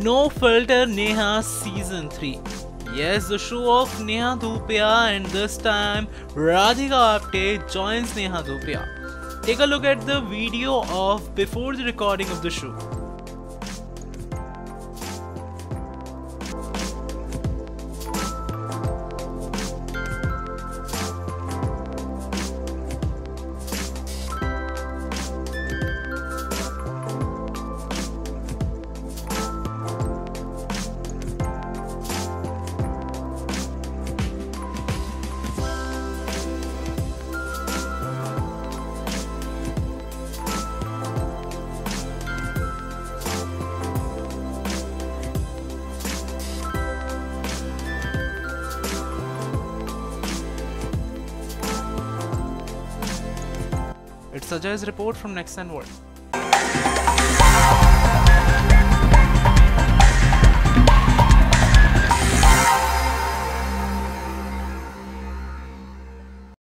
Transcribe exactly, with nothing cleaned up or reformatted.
No Filter Neha Season three. Yes, the show of Neha Dhupia, and this time Radhika Apte joins Neha Dhupia. Take a look at the video of before the recording of the show. It's Ajay's report from Next and World.